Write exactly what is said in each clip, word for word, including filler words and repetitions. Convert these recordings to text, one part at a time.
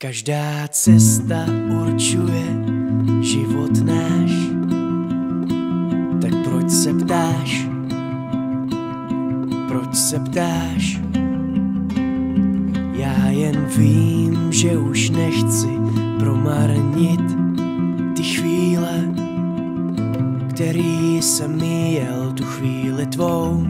Každá cesta určuje život náš, tak proč se ptáš, proč se ptáš? Já jen vím, že už nechci promarnit ty chvíle, který jsem měl, tu chvíli tvou.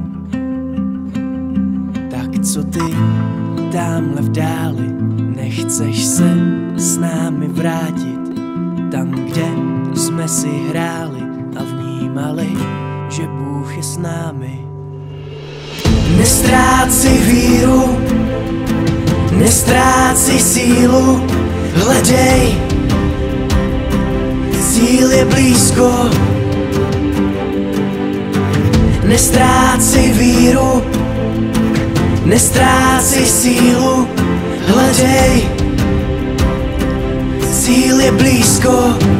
Tak co ty tamhle v dáli, nechceš se s námi vrátit tam, kde jsme si hráli a vnímali, že Bůh je s námi. Nestrácej víru, nestrácej sílu, hledej, cíl je blízko. Nestrácej víru, nestrácej sílu, hledej, cíl je blízko.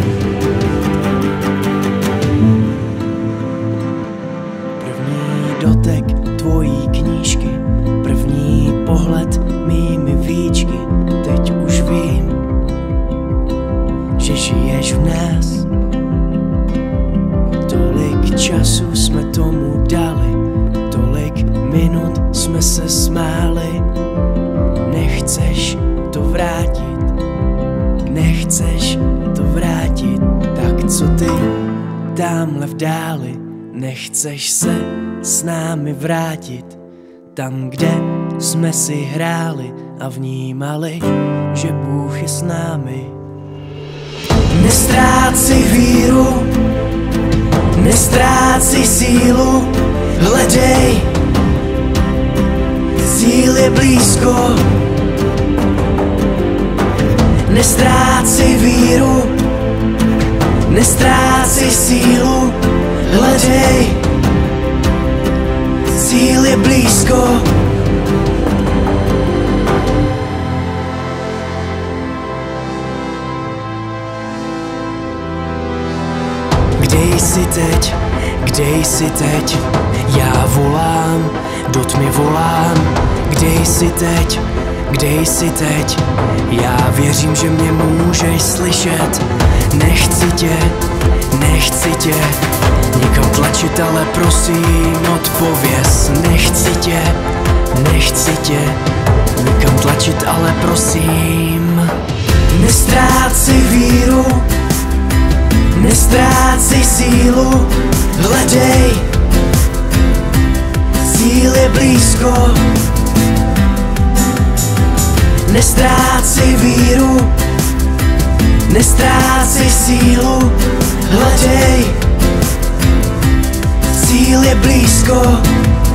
První dotek tvojí knížky, první pohled mými víčky, teď už vím, že žiješ v nás. Tolik času jsme tomu dali, tolik minut jsme se smáli. Nechceš to vrátit, nechceš to vrátit, tak co ty tamhle v dáli, nechceš se s námi vrátit tam, kde jsme si hráli a vnímali, že Bůh je s námi. Nestrácej víru, nestrácej sílu, hledej, cíl je blízko. Nestrácej víru, nestrácej sílu, hledej, cíl je blízko. Kde jsi teď, kde jsi teď, já volám, do tmy volám. Kde jsi teď, kde jsi teď, já věřím, že mě můžeš slyšet. Nechci tě, nechci tě nikam tlačit, ale prosím odpověz. Nechci tě, nechci tě nikam tlačit, ale prosím. Nestrácej víru, nestrácej sílu, hledej, cíl je blízko. Nestrácej víru, nestrácej sílu, hledej, cíl je blízko.